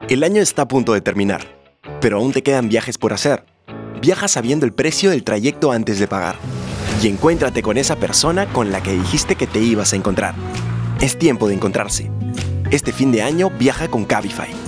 El año está a punto de terminar, pero aún te quedan viajes por hacer. Viaja sabiendo el precio del trayecto antes de pagar. Y encuéntrate con esa persona con la que dijiste que te ibas a encontrar. Es tiempo de encontrarse. Este fin de año viaja con Cabify.